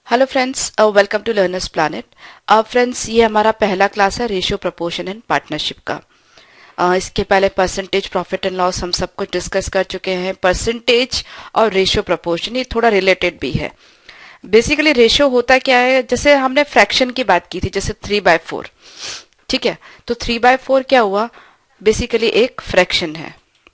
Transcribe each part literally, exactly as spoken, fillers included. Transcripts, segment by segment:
Hello friends, welcome to Learners Planet. अब friends, ये हमारा पहला क्लास है रेशियो, प्रपोर्शन एंड पार्टनरशिप का। uh, इसके पहले परसेंटेज, प्रॉफिट एंड लॉस हम सब कुछ डिस्कस कर चुके हैं। परसेंटेज और रेशियो प्रपोर्शन ये थोड़ा रिलेटेड भी है। बेसिकली रेशियो होता क्या है, जैसे हमने फ्रैक्शन की बात की थी, जैसे थ्री बाय फोर। ठीक है, तो थ्री बाय फोर क्या हुआ, बेसिकली एक फ्रैक्शन है।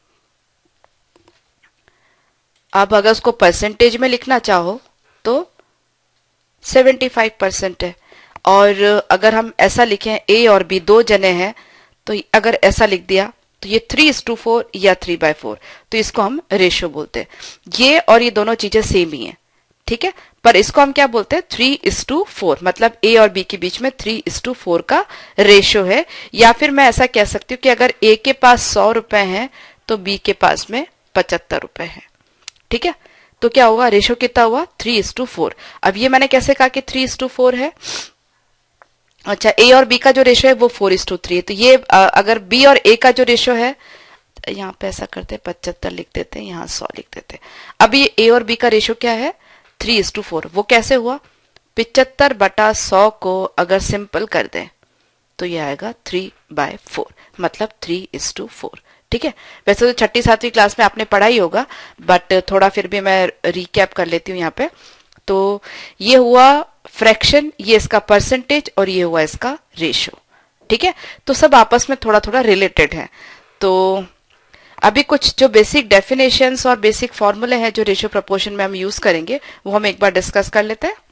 अब अगर उसको परसेंटेज में लिखना चाहो तो सेवेंटी फाइव परसेंट है। और अगर हम ऐसा लिखें, ए और बी दो जने हैं, तो अगर ऐसा लिख दिया तो ये थ्री इज टू फोर या थ्री बाय फोर, तो इसको हम रेशियो बोलते हैं। ये और ये दोनों चीजें सेम ही हैं, ठीक है, पर इसको हम क्या बोलते हैं, थ्री इज टू फोर, मतलब ए और बी के बीच में थ्री इज टू फोर का रेशियो है। या फिर मैं ऐसा कह सकती हूँ कि अगर ए के पास सौ रुपए हैं तो बी के पास में पचहत्तर रुपए है। ठीक है, तो क्या हुआ, रेशियो कितना हुआ, थ्री इज टू फोर। अब ये मैंने कैसे कहा कि थ्री इज टू फोर है, अच्छा ए और बी का जो रेशियो है वो फोर इज टू थ्री है। तो ये अगर बी और ए का जो रेशियो है, यहाँ पे ऐसा करते हैं, पचहत्तर लिख देते हैं, यहाँ सौ लिख देते हैं। अब ये ए और बी का रेशियो क्या है, थ्री इज टू फोर। वो कैसे हुआ, पिचहत्तर बटा सौ को अगर सिंपल कर दें तो ये आएगा थ्री बाय फोर, मतलब थ्री इज टू फोर। ठीक है, वैसे तो छठी सातवीं क्लास में आपने पढ़ा ही होगा, बट थोड़ा फिर भी मैं रिकैप कर लेती हूँ यहाँ पे। तो ये हुआ फ्रैक्शन, ये इसका परसेंटेज, और ये हुआ इसका रेशियो। ठीक है, तो सब आपस में थोड़ा थोड़ा रिलेटेड है। तो अभी कुछ जो बेसिक डेफिनेशंस और बेसिक फॉर्मूले हैं जो रेशियो प्रपोर्शन में हम यूज करेंगे, वो हम एक बार डिस्कस कर लेते हैं।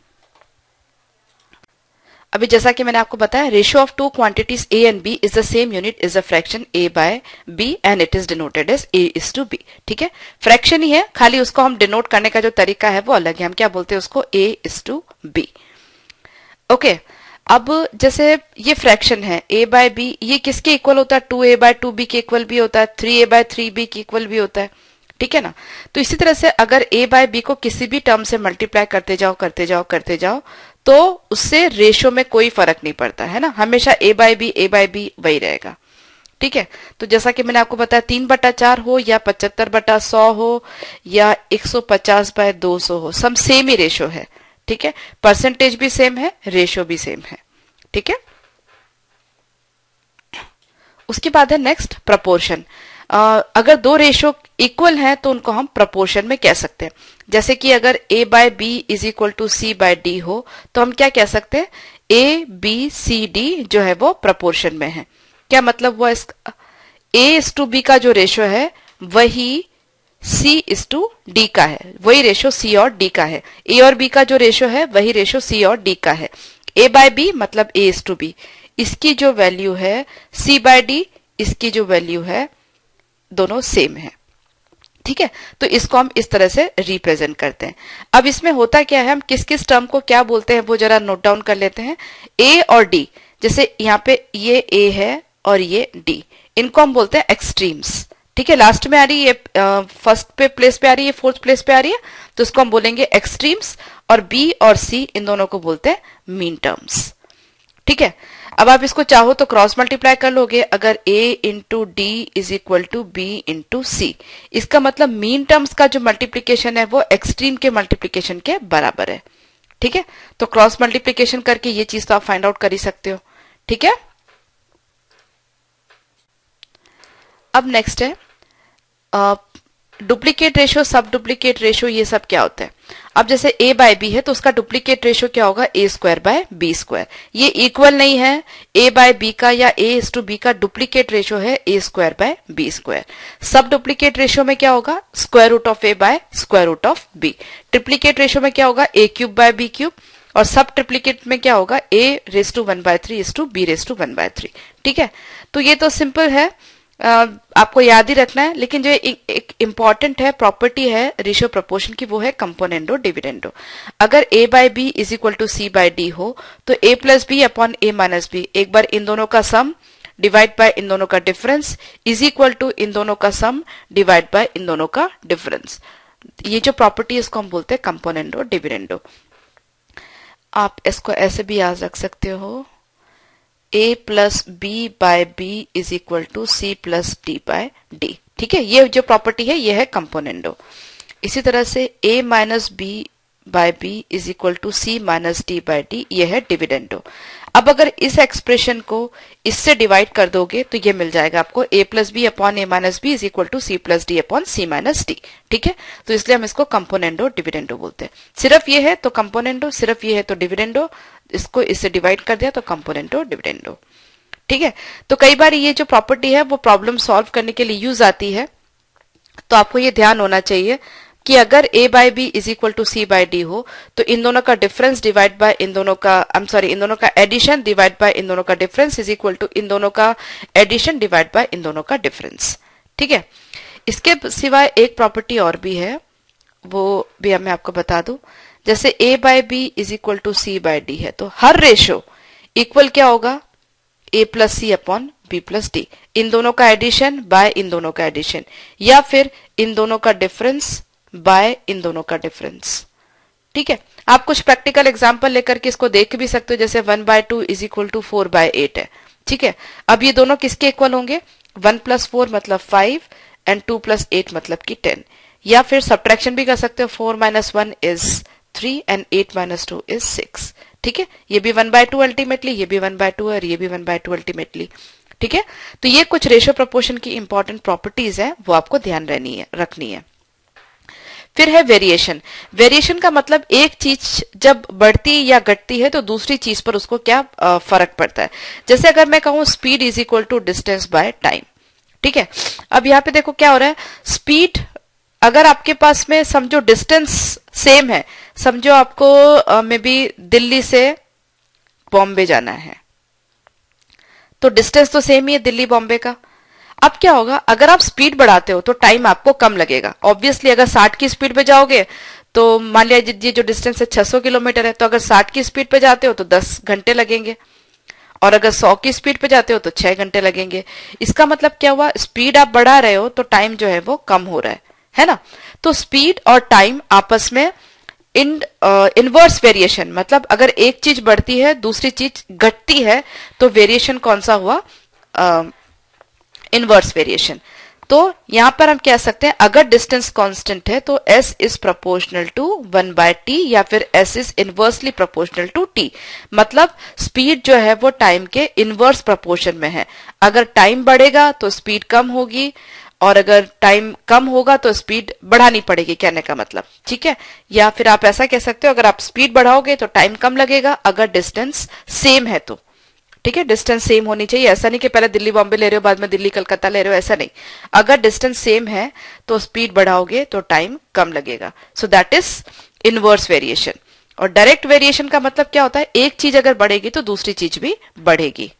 अभी जैसा कि मैंने आपको बताया, ratio of two quantities A and B is the same unit is the fraction A by B and it is denoted as A is to B. ठीक है, फ्रैक्शन ही है, खाली उसको हम डिनोट करने का जो तरीका है वो अलग है। हम क्या बोलते हैं उसको, A is to B. Okay, अब जैसे ये फ्रैक्शन है ए बाय बी, ये किसके इक्वल होता है, two A by two B के इक्वल भी होता है, three A by three B के इक्वल भी होता है। ठीक है ना, तो इसी तरह से अगर ए बाय बी को किसी भी टर्म से मल्टीप्लाई करते जाओ करते जाओ करते जाओ तो उससे रेशियो में कोई फर्क नहीं पड़ता है ना, हमेशा A by B A by B वही रहेगा। ठीक है, तो जैसा कि मैंने आपको बताया, तीन बटा चार हो या पचहत्तर बटा सौ हो या एक सौ पचास बाय दो सौ हो, सब सेम ही रेशियो है। ठीक है, परसेंटेज भी सेम है, रेशियो भी सेम है। ठीक है, उसके बाद है नेक्स्ट प्रपोर्शन। Uh, अगर दो रेशियो इक्वल हैं तो उनको हम प्रपोर्शन में कह सकते हैं। जैसे कि अगर a by B is equal to C by D हो तो हम क्या कह सकते हैं, a b c d जो है वो प्रपोर्शन में है। क्या मतलब हुआ इसका, a इज टू b का जो रेशियो है वही c इज टू d का है, वही रेशियो c और d का है। a और b का जो रेशियो है वही रेशियो c और d का है। a बाय b मतलब a इज टू b, इसकी जो वैल्यू है c बाय d, इसकी जो वैल्यू है दोनों सेम है। ठीक है, तो इसको हम इस तरह से रिप्रेजेंट करते हैं। अब इसमें होता क्या है, हम किस किस टर्म को क्या बोलते हैं वो जरा नोट डाउन कर लेते हैं। ए और डी, जैसे यहाँ पे ये ए है और ये डी, इनको हम बोलते हैं एक्सट्रीम्स। ठीक है, लास्ट में आ रही है, फर्स्ट पे प्लेस पे आ रही है, फोर्थ प्लेस पे आ रही है, तो इसको हम बोलेंगे एक्सट्रीम्स। और बी और सी, इन दोनों को बोलते हैं मीन टर्म्स। ठीक है, अब आप इसको चाहो तो क्रॉस मल्टीप्लाई कर लोगे। अगर a into D is equal to B into C, इसका मतलब मीन टर्म्स का जो मल्टीप्लीकेशन है वो एक्सट्रीम के मल्टीप्लीकेशन के बराबर है। ठीक है, तो क्रॉस मल्टीप्लीकेशन करके ये चीज तो आप फाइंड आउट कर ही सकते हो। ठीक है, अब नेक्स्ट है डुप्लीकेट रेशियो, सब डुप्लीकेट रेशियो, ये सब क्या होता है। अब जैसे a बाय बी है तो उसका डुप्लीकेट रेशियो क्या होगा, a square by b square. ये इक्वल नहीं है, a बाय बी का या a इज टू बी का डुप्लीकेट रेशियो है a square by b square. सब डुप्लीकेट रेशियो में क्या होगा, square root of a by square root of b। Triplicate ratio में क्या होगा, a cube by b cube. और सब ट्रिप्लीकेट में क्या होगा, a raise to one by three is to B race to one by three. ठीक है, तो ये तो सिंपल है, Uh, आपको याद ही रखना है। लेकिन जो एक इम्पॉर्टेंट है प्रॉपर्टी है रेशियो प्रपोर्शन की, वो है कंपोनेंडो डिविडेंडो। अगर a by B is equal to C by D हो तो a plus b upon a minus b, एक बार इन दोनों का सम डिवाइड बाय इन दोनों का डिफरेंस इज इक्वल टू इन दोनों का सम डिवाइड बाय इन दोनों का डिफरेंस। ये जो प्रॉपर्टी है इसको हम बोलते हैं कंपोनेंडो डिविडेंडो। आप इसको ऐसे भी याद रख सकते हो, a plus b by B is equal to c plus d by d. ठीक है, ये जो प्रॉपर्टी है ये है कंपोनेंडो। इसी तरह से a minus b by B is equal to c minus d by d, ये है डिविडेंडो। अब अगर इस एक्सप्रेशन को इससे डिवाइड कर दोगे तो ये मिल जाएगा आपको a plus b upon a minus b is equal to c plus d upon c minus d. ठीक है, तो इसलिए हम इसको कंपोनेंडो डिविडेंडो बोलते हैं। सिर्फ ये है तो कंपोनेंडो, सिर्फ ये है तो डिविडेंडो, इसको इससे डिवाइड कर दिया तो कंपोनेंडो डिविडेंडो। ठीक है, तो कई बार ये जो प्रॉपर्टी है वो प्रॉब्लम सॉल्व करने के लिए यूज आती है, तो आपको ये ध्यान होना चाहिए कि अगर a by B is equal to C by D हो तो इन दोनों का डिफरेंस डिवाइड बाय इन दोनों का आई एम सॉरी इन दोनों का एडिशन डिवाइड बाय इन दोनों का डिफरेंस इज इक्वल टू इन दोनों का एडिशन डिवाइड बाय इन दोनों का डिफरेंस। ठीक है, इसके सिवाय एक प्रॉपर्टी और भी है, वो भी मैं आपको बता दूं। जैसे a by B is equal to C by d है तो हर रेशो इक्वल क्या होगा, a plus c upon b plus d, इन दोनों का एडिशन बाय इन दोनों का एडिशन, या फिर इन दोनों का डिफरेंस बाय इन दोनों का डिफरेंस। ठीक है, आप कुछ प्रैक्टिकल एग्जांपल लेकर के इसको देख भी सकते हो, जैसे one by two is equal to four by eight है। ठीक है, अब ये दोनों किसके इक्वल होंगे, वन प्लस फोर मतलब five and two plus eight मतलब की टेन, या फिर सब्ट्रैक्शन भी कर सकते हो, four minus one is three and eight minus two is six. ठीक है, ये भी वन बाय टू अल्टीमेटली, ये भी वन बाय टू और ये भी वन बाय टू अल्टीमेटली। ठीक है, तो ये कुछ रेशियो प्रोपोर्शन की इंपॉर्टेंट प्रॉपर्टीज है, वो आपको ध्यान रहनी है रखनी है। फिर है वेरिएशन। वेरिएशन का मतलब एक चीज जब बढ़ती या घटती है तो दूसरी चीज पर उसको क्या आ, फर्क पड़ता है। जैसे अगर मैं कहूं speed is equal to distance by time. ठीक है, अब यहाँ पे देखो क्या हो रहा है, स्पीड अगर आपके पास में समझो डिस्टेंस सेम है, समझो आपको मे बी दिल्ली से बॉम्बे जाना है, तो डिस्टेंस तो सेम ही है दिल्ली बॉम्बे का। अब क्या होगा, अगर आप स्पीड बढ़ाते हो तो टाइम आपको कम लगेगा। ऑब्वियसली अगर साठ की स्पीड पे जाओगे तो मान लिया ये जो डिस्टेंस है छह सौ किलोमीटर है, तो अगर साठ की स्पीड पे जाते हो तो दस घंटे लगेंगे, और अगर सौ की स्पीड पे जाते हो तो छह घंटे लगेंगे। इसका मतलब क्या हुआ, स्पीड आप बढ़ा रहे हो तो टाइम जो है वो कम हो रहा है, है ना। तो स्पीड और टाइम आपस में इन इनवर्स वेरिएशन, मतलब अगर एक चीज बढ़ती है दूसरी चीज घटती है तो वेरिएशन कौन सा हुआ, इनवर्स वेरिएशन। तो यहां पर हम कह सकते हैं अगर डिस्टेंस कांस्टेंट है तो s is proportional to one by t, या फिर s is inversely proportional to t। मतलब स्पीड जो है वो टाइम के इनवर्स प्रोपोर्शन में है। अगर टाइम बढ़ेगा तो स्पीड कम होगी, और अगर टाइम कम होगा तो स्पीड बढ़ानी पड़ेगी, कहने का मतलब। ठीक है, या फिर आप ऐसा कह सकते हो अगर आप स्पीड बढ़ाओगे तो टाइम कम लगेगा, अगर डिस्टेंस सेम है तो। ठीक है, डिस्टेंस सेम होनी चाहिए, ऐसा नहीं कि पहले दिल्ली बॉम्बे ले रहे हो बाद में दिल्ली कलकत्ता ले रहे हो, ऐसा नहीं। अगर डिस्टेंस सेम है तो स्पीड बढ़ाओगे तो टाइम कम लगेगा। So that is inverse variation. और डायरेक्ट वेरिएशन का मतलब क्या होता है, एक चीज अगर बढ़ेगी तो दूसरी चीज भी बढ़ेगी।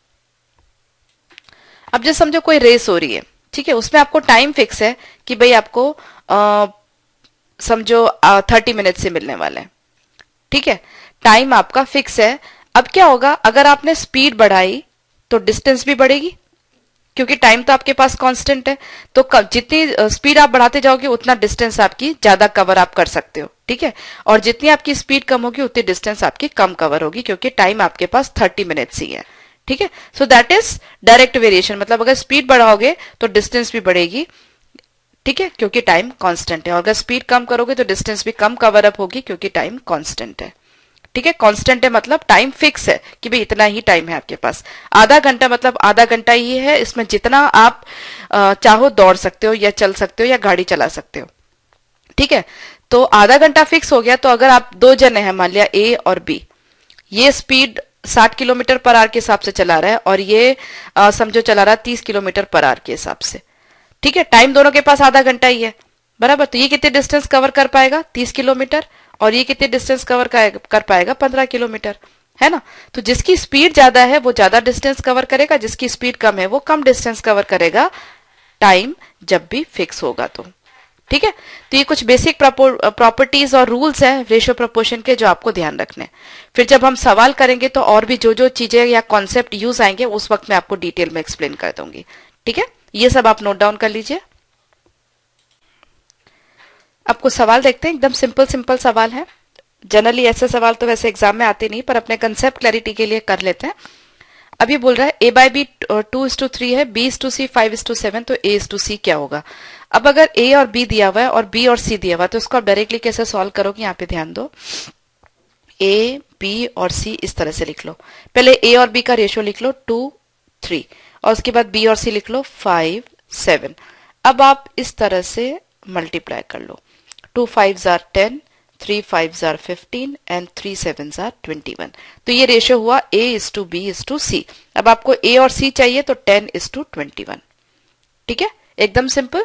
अब जैसे समझो कोई रेस हो रही है, ठीक है, उसमें आपको टाइम फिक्स है कि भाई आपको आ, समझो थर्टी मिनट से मिलने वाले हैं। ठीक है, टाइम आपका फिक्स है। अब क्या होगा, अगर आपने स्पीड बढ़ाई तो डिस्टेंस भी बढ़ेगी, क्योंकि टाइम तो आपके पास कांस्टेंट है। तो जितनी स्पीड आप बढ़ाते जाओगे उतना डिस्टेंस आपकी ज्यादा कवर आप कर सकते हो। ठीक है, और जितनी आपकी स्पीड कम होगी उतनी डिस्टेंस आपकी कम कवर होगी, क्योंकि टाइम आपके पास थर्टी मिनट्स ही है। ठीक है, so that is direct variation. मतलब अगर स्पीड बढ़ाओगे तो डिस्टेंस भी बढ़ेगी, ठीक है, क्योंकि टाइम कांस्टेंट है। और अगर स्पीड कम करोगे तो डिस्टेंस भी कम कवर अप होगी, क्योंकि टाइम कांस्टेंट है। ठीक है, कांस्टेंट है मतलब टाइम फिक्स है कि भाई इतना ही टाइम है आपके पास। आधा घंटा मतलब आधा घंटा ही है, इसमें जितना आप चाहो दौड़ सकते हो, या चल सकते हो, या गाड़ी चला सकते हो। ठीक है, तो आधा घंटा फिक्स हो गया। तो अगर आप दो जने हैं, मान लिया ए और बी, ये स्पीड साठ किलोमीटर पर आवर के हिसाब से चला रहा है और ये आ, समझो चला रहा है तीस किलोमीटर पर आवर के हिसाब से। ठीक है, टाइम दोनों के पास आधा घंटा ही है, बराबर। तो ये कितने डिस्टेंस कवर कर पाएगा, तीस किलोमीटर, और ये कितने डिस्टेंस कवर कर पाएगा, पंद्रह किलोमीटर, है ना। तो जिसकी स्पीड ज्यादा है वो ज्यादा डिस्टेंस कवर करेगा, जिसकी स्पीड कम है वो कम डिस्टेंस कवर करेगा, टाइम जब भी फिक्स होगा तो। ठीक है, तो ये कुछ बेसिक प्रॉपर्टीज और रूल्स हैं रेशियो प्रोपोर्शन के, जो आपको ध्यान रखने। फिर जब हम सवाल करेंगे तो और भी जो जो चीजें या कॉन्सेप्ट यूज आएंगे उस वक्त मैं आपको डिटेल में एक्सप्लेन कर दूंगी। ठीक है, ये सब आप नोट डाउन कर लीजिए। आपको सवाल देखते हैं, एकदम सिंपल सिंपल सवाल है। जनरली ऐसे सवाल तो वैसे एग्जाम में आते नहीं, पर अपने कंसेप्ट क्लैरिटी के लिए कर लेते हैं। अब ये बोल रहा है a by b two is to three है, b is to c five is to seven, तो ए इज टू सी क्या होगा। अब अगर ए और बी दिया हुआ है और बी और सी दिया हुआ है तो इसको आप डायरेक्टली कैसे सॉल्व करोगे, यहाँ पे ध्यान दो। ए बी और सी इस तरह से लिख लो। पहले ए और बी का रेशियो लिख लो टू थ्री, और उसके बाद बी और सी लिख लो फाइव सेवन। अब आप इस तरह से मल्टीप्लाई कर लो। टू फाइव जार टेन, थ्री फाइव जार फिफ्टीन एंड थ्री सेवन जार ट्वेंटी वन। तो ये रेशियो हुआ a is to b is to c. अब आपको ए और सी चाहिए तो ten is to twenty one. ठीक है, एकदम सिंपल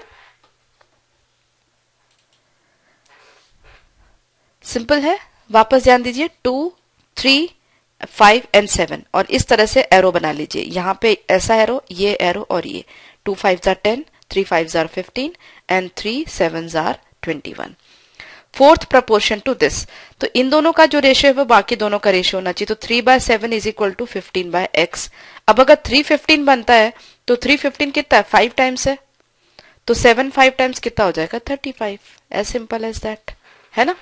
सिंपल है। वापस ध्यान दीजिए, two three five and seven, और इस तरह से एरो बना लीजिए। यहाँ पे ऐसा एरो, ये एरो और ये। टू फाइव जार टेन, थ्री फाइव जार फिफ्टीन एंड थ्री सेवन जार twenty one. Fourth proportion to this, तो इन दोनों का जो रेशियो है वो बाकी दोनों का रेशियो होना चाहिए। तो three by seven is equal to fifteen by x. अब अगर थ्री फिफ्टीन बनता है तो थ्री फिफ्टीन कितना है, फाइव टाइम्स है, तो सेवन फाइव टाइम्स कितना हो जाएगा, thirty five. As simple as that, है ना।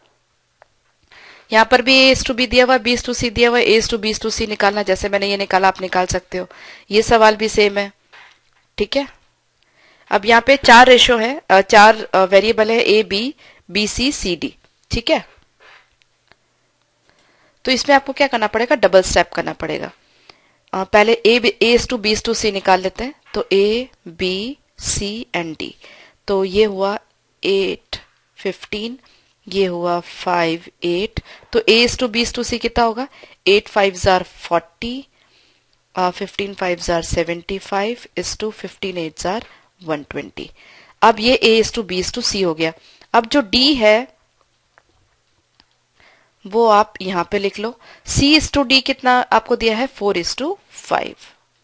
यहाँ पर भी ए इज टू बी दिया हुआ, बी इज टू सी दिया हुआ, a is to b is to c निकालना, जैसे मैंने ये निकाला आप निकाल सकते हो। ये सवाल भी सेम है। ठीक है, अब यहाँ पे चार रेशियो है, चार वेरिएबल है, a b b c c d. ठीक है, तो इसमें आपको क्या करना पड़ेगा, डबल स्टेप करना पड़ेगा। आ, पहले a a is to b is to सी निकाल लेते हैं। तो a b c and d, तो ये हुआ एट फिफ्टीन, ये हुआ फाइव एट। तो a is to b is to c कितना होगा, एट फाइव जार फोर्टी, फिफ्टीन फाइव जार seventy five is to fifteen eight जार वन ट्वेंटी। अब ये ए is to b is to c हो गया। अब जो डी है वो आप यहां पे लिख लो। सी इज टू डी कितना आपको दिया है, फोर इज टू फाइव।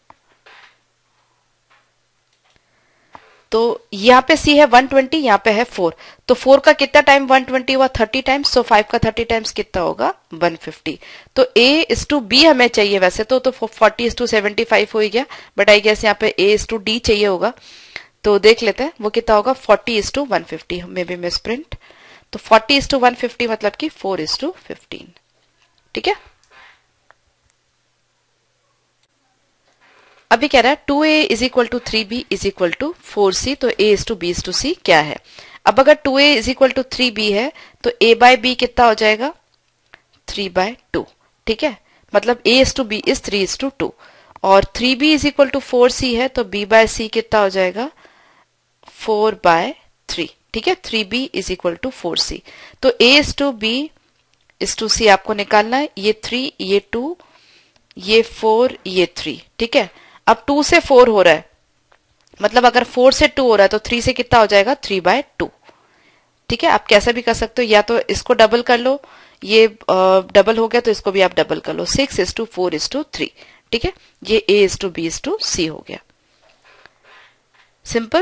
तो यहाँ पे सी है वन ट्वेंटी, यहाँ पे है फोर, तो फोर का कितना टाइम वन ट्वेंटी हुआ, थर्टी टाइम्स। सो फाइव का थर्टी टाइम्स कितना होगा, वन फिफ्टी। तो ए इज टू बी हमें चाहिए वैसे तो तो forty is to seventy five हो गया, बट आई गेस यहाँ पे ए इज टू डी चाहिए होगा। तो देख लेते हैं वो कितना होगा, forty is to one fifty, may be misprint. तो forty is to one fifty मतलब कि फोर इज टू फिफ्टीन। ठीक है, अभी कह रहा है two a is equal to three b is equal to four c. तो a is to b is to c क्या है। अब अगर two a is equal to three b है तो ए बाय बी कितना हो जाएगा, थ्री बाय टू। ठीक है, मतलब a is to b is three is to two, और three b is equal to four c है तो बी बाय सी कितना हो जाएगा, फोर बाय थ्री। ठीक है, three b is equal to four c. तो a is to b is to c आपको निकालना है। ये थ्री, ये टू, ये फोर, ये थ्री। ठीक है, अब टू से फोर हो रहा है, मतलब अगर फोर से टू हो रहा है तो थ्री से कितना हो जाएगा, थ्री बाय टू। ठीक है, आप कैसे भी कर सकते हो, या तो इसको डबल कर लो, ये डबल हो गया तो इसको भी आप डबल कर लो। Six is to four is to three. ठीक है, ये ए is to b is to c हो गया। सिंपल।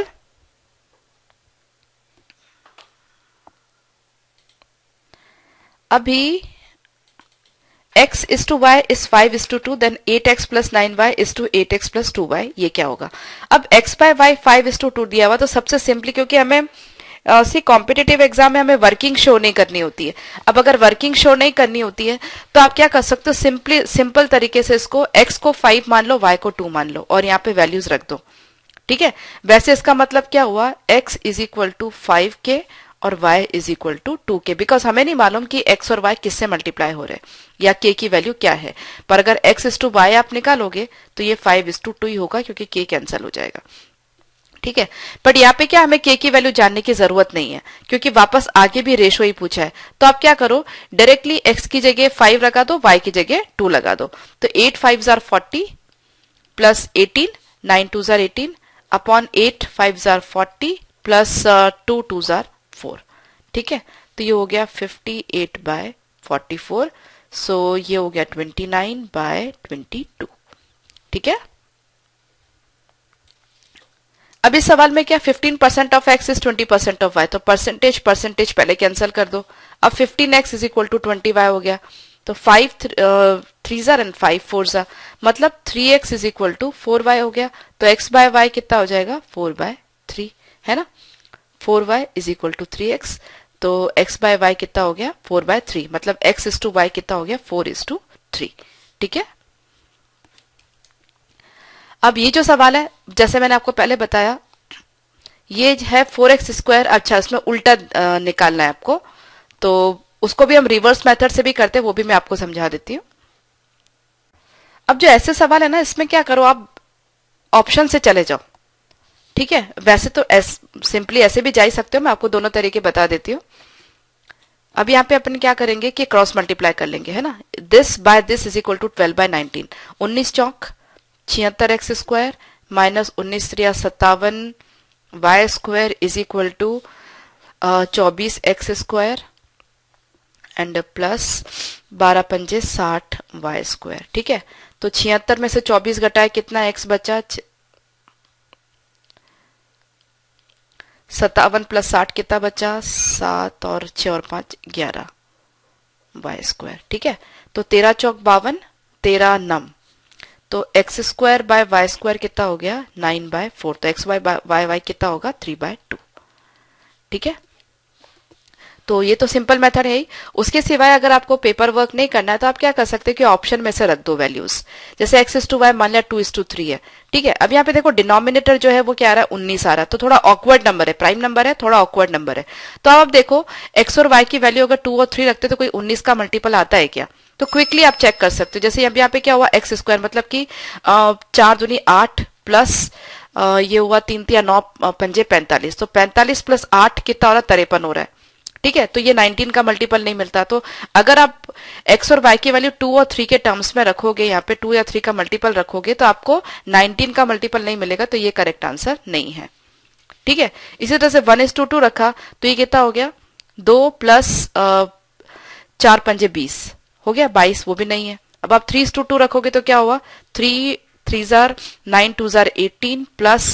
अभी x is to y is five is to two, then eight x plus nine y is to eight x plus two y. ये क्या होगा, अब x by y five is to two दिया हुआ, तो सबसे सिंपली, क्योंकि हमें सी कॉम्पिटिटिव एग्जाम में हमें वर्किंग शो नहीं करनी होती है। अब अगर वर्किंग शो नहीं करनी होती है तो आप क्या कर सकते हो, सिंपली सिंपल तरीके से इसको x को फाइव मान लो, y को टू मान लो, और यहाँ पे वैल्यूज रख दो। ठीक है, वैसे इसका मतलब क्या हुआ, x is equal to five के और y is equal to two के, बिकॉज हमें नहीं मालूम कि x और y किससे मल्टीप्लाई हो रहे हैं या k की वैल्यू क्या है। पर अगर x इज टू y आप निकालोगे तो ये फाइव इज टू टू ही होगा, क्योंकि k कैंसिल हो जाएगा। ठीक है, बट यहाँ पे क्या हमें k की वैल्यू जानने की जरूरत नहीं है, क्योंकि वापस आगे भी रेशो ही पूछा है। तो आप क्या करो, डायरेक्टली x की जगह फाइव लगा दो, y की जगह टू लगा दो। तो एट फाइव जार forty plus eighteen, nine two जार एटीन अपॉन एट फाइव जार फोर्टी प्लस टू टू जार फोर। ठीक है, तो ये हो गया fifty eight by forty four. So ये हो गया twenty nine by twenty two. ठीक है, अब इस सवाल में क्या, fifteen percent of x is twenty percent of y, तो परसेंटेज परसेंटेज पहले कैंसिल कर दो। अब fifteen x is equal to twenty y हो गया, तो फाइव थ्री जार एंड फाइव फोर जार, मतलब three x is equal to four y हो गया। तो एक्स बाय वाई कितना हो जाएगा, फोर बाय थ्री, है ना। Four y is equal to three x, तो x बाय वाई कितना हो गया, फोर बाय थ्री, मतलब x इज टू वाई कितना हो गया, फोर इज टू थ्री। ठीक है, अब ये जो सवाल है, जैसे मैंने आपको पहले बताया ये है फोर एक्स स्क्वायर। अच्छा, इसमें उल्टा आ, निकालना है आपको, तो उसको भी हम रिवर्स मेथड से भी करते हैं, वो भी मैं आपको समझा देती हूँ। अब जो ऐसे सवाल है ना, इसमें क्या करो, आप ऑप्शन से चले जाओ, ठीक है। वैसे तो एस, सिंपली ऐसे भी जा ही सकते हो, मैं आपको दोनों तरीके बता देती हूँ। अब यहाँ पे अपन क्या करेंगे कि क्रॉस मल्टीप्लाई कर लेंगे, है ना। This by this is equal to twelve by nineteen, उन्नीस चौक छिहत्तर एक्स स्क्वायर माइनस उन्नीस त्रिया सत्तावन y square is equal to चौबीस एक्स स्क्वायर एंड प्लस बारह पंजे साठ वाई स्क्वायर, ठीक है। तो छिहत्तर में से चौबीस घटाए कितना एक्स बचा, सत्तावन प्लस साठ कितना बचा, सात और छह और पांच ग्यारह वाई स्क्वायर, ठीक है। तो तेरह चौक बावन, तेरह नम, तो x square by y square कितना हो गया, नाइन बाय फोर। तो एक्स वाई वाई वाई कितना होगा, थ्री बाय टू, ठीक है। तो ये तो सिंपल मेथड है ही। उसके सिवाय अगर आपको पेपर वर्क नहीं करना है तो आप क्या कर सकते हो कि ऑप्शन में से रख दो वैल्यूज। जैसे एक्स इज टू वाई मान लिया टू इज टू थ्री है, ठीक है। अब यहाँ पे देखो डिनोमिनेटर जो है वो क्या आ रहा है, उन्नीस आ रहा है, तो थोड़ा ऑकवर्ड नंबर है, प्राइम नंबर है, थोड़ा ऑकवर्ड नंबर है। तो अब देखो एक्स और वाई की वैल्यू अगर टू और थ्री रखते तो कोई उन्नीस का मल्टीपल आता है क्या, तो क्विकली आप चेक कर सकते हो। जैसे अब यहाँ पे क्या हुआ, एक्स स्क्वायर मतलब कि चार दूनी आठ प्लस ये हुआ तीन तिया नौ पंजे पैंतालीस, तो पैंतालीस प्लस आठ कितना हो रहा है, तिरपन हो रहा है, ठीक है। तो ये नाइनटीन का मल्टीपल नहीं मिलता। तो अगर आप x और y की वैल्यू टू और थ्री के टर्म्स में रखोगे, यहाँ पे टू या थ्री का मल्टीपल रखोगे तो आपको नाइनटीन का मल्टीपल नहीं मिलेगा, तो ये करेक्ट आंसर नहीं है, ठीक है। इसी तरह से वन इज टू टू रखा तो ये कितना हो गया, दो प्लस चार पंजे बीस हो गया बाईस, वो भी नहीं है। अब आप थ्री इज टू टू रखोगे तो क्या हुआ, थ्री थ्री जार नाइन, टू जार eighteen plus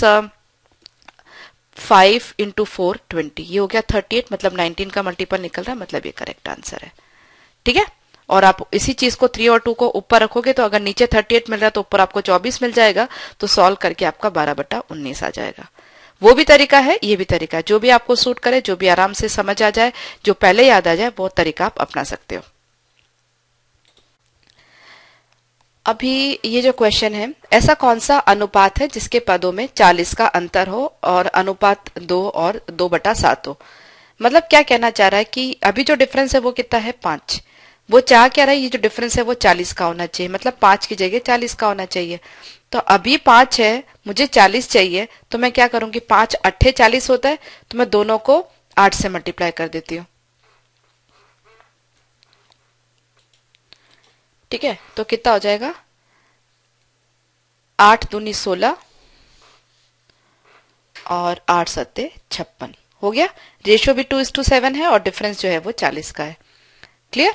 five into four twenty, ये हो गया थर्टी एट, मतलब नाइनटीन का मल्टीपल निकल रहा है, मतलब ये करेक्ट आंसर है, ठीक है। और आप इसी चीज को थ्री और टू को ऊपर रखोगे तो अगर नीचे थर्टी एट मिल रहा है तो ऊपर आपको चौबीस मिल जाएगा, तो सॉल्व करके आपका बारह बटा उन्नीस आ जाएगा। वो भी तरीका है, ये भी तरीका है, जो भी आपको सूट करे, जो भी आराम से समझ आ जाए, जो पहले याद आ जाए, वो तरीका आप अपना सकते हो। अभी ये जो क्वेश्चन है, ऐसा कौन सा अनुपात है जिसके पदों में चालीस का अंतर हो और अनुपात दो और दो बटा सात हो। मतलब क्या कहना चाह रहा है कि अभी जो डिफरेंस है वो कितना है, पांच। वो चाह क्या रहा है, ये जो डिफरेंस है वो चालीस का होना चाहिए, मतलब पांच की जगह चालीस का होना चाहिए। तो अभी पांच है, मुझे चालीस चाहिए, तो मैं क्या करूंगी, पांच अट्ठे चालीस होता है, तो मैं दोनों को आठ से मल्टीप्लाई कर देती हूँ, ठीक है। तो कितना हो जाएगा, आठ दूनी सोलह और आठ सत्ते छप्पन हो गया। रेशियो भी टू इज टू सेवन है और डिफरेंस जो है वो चालीस का है। Clear.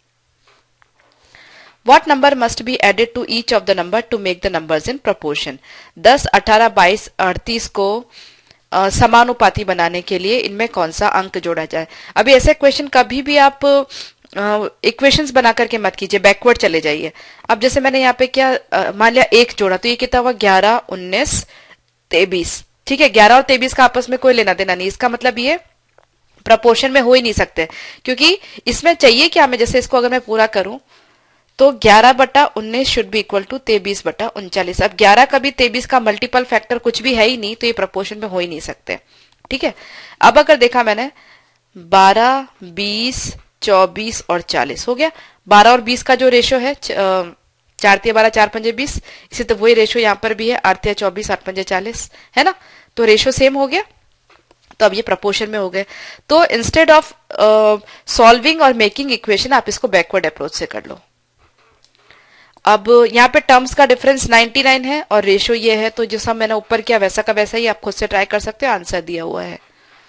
What number must be added to each of the number to make the numbers in proportion? दस, अठारह, बाईस, अड़तीस को समानुपाती बनाने के लिए इनमें कौन सा अंक जोड़ा जाए। अभी ऐसे क्वेश्चन कभी भी आप इक्वेशंस बना करके मत कीजिए, बैकवर्ड चले जाइए। अब जैसे मैंने यहाँ पे क्या मान लिया एक जोड़ा, तो ये कितना हुआ, ग्यारह, उन्नीस, तेईस, ठीक है। ग्यारह और तेईस का आपस में कोई लेना देना नहीं, इसका मतलब ये प्रपोर्शन में हो ही नहीं सकते, क्योंकि इसमें चाहिए क्या हमें, जैसे इसको अगर मैं पूरा करूं तो ग्यारह बटा उन्नीस शुड बी इक्वल टू तेईस बटा उनचालीस। अब ग्यारह का भी तेईस का मल्टीपल फैक्टर कुछ भी है ही नहीं, तो ये प्रपोर्शन में हो ही नहीं सकते, ठीक है। अब अगर देखा मैंने बारह, बीस, चौबीस और चालीस हो गया। बारह और बीस का जो रेशियो है, चार तिया बारह, चार पंजे बीस, इसी तो वही रेशियो यहाँ पर भी है, आठ तिया चौबीस, आठ पंजे चालीस, है ना। तो रेशियो सेम हो गया, तो अब ये प्रपोर्शन में हो गए। तो इंस्टेड ऑफ सॉल्विंग और मेकिंग इक्वेशन आप इसको बैकवर्ड अप्रोच से कर लो। अब यहाँ पे टर्म्स का डिफरेंस निन्यानवे है और रेशियो ये है, तो जो सब मैंने ऊपर किया वैसा का वैसा ही आप खुद से ट्राई कर सकते हो, आंसर दिया हुआ है।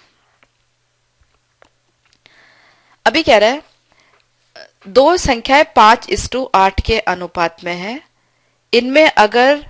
अभी कह रहा है दो संख्याएं पांच इस टू आठ के अनुपात में है, इनमें अगर